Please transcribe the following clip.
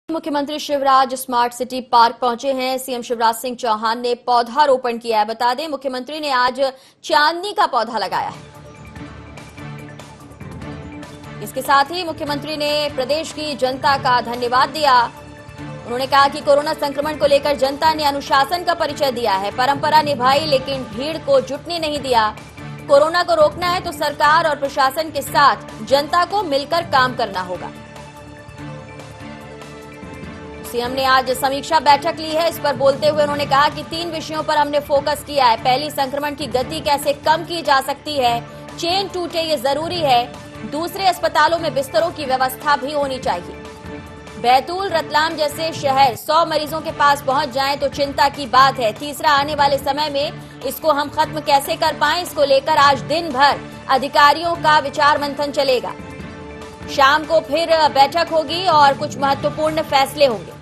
मुख्यमंत्री Shivraj smart city park पहुंचे हैं। सीएम शिवराज सिंह चौहान ने पौधारोपण किया है। बता दें, मुख्यमंत्री ने आज चांदनी का पौधा लगाया है। इसके साथ ही मुख्यमंत्री ने प्रदेश की जनता का धन्यवाद दिया। उन्होंने कहा कि कोरोना संक्रमण को लेकर जनता ने अनुशासन का परिचय दिया है, परंपरा निभाई, लेकिन भीड़ को जुटने नहीं दिया। कोरोना को रोकना है तो सरकार और प्रशासन के साथ जनता को मिलकर काम करना होगा। सीएम ने आज समीक्षा बैठक ली है। इस पर बोलते हुए उन्होंने कहा कि 3 विषयों पर हमने फोकस किया है। पहली, संक्रमण की गति कैसे कम की जा सकती है, चेन टूटे ये जरूरी है। दूसरे, अस्पतालों में बिस्तरों की व्यवस्था भी होनी चाहिए। बैतूल, रतलाम जैसे शहर 100 मरीजों के पास पहुंच जाएं तो चिंता की बात है। तीसरा, आने वाले समय में इसको हम खत्म कैसे कर पाएं, इसको लेकर आज दिन भर अधिकारियों का विचार मंथन चलेगा। शाम को फिर बैठक होगी और कुछ महत्वपूर्ण फैसले होंगे।